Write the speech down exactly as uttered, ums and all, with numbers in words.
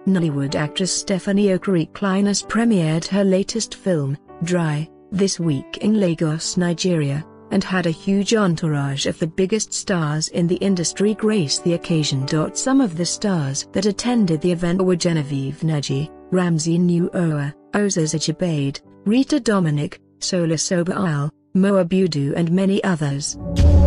Nollywood actress Stephanie Okereke-Linus premiered her latest film, Dry, this week in Lagos, Nigeria, and had a huge entourage of the biggest stars in the industry grace the occasion. Some of the stars that attended the event were Genevieve Nnaji, Ramsey Nuoah, Osas Ajibade, Rita Dominic, Sola Sobowale, Abudu and many others.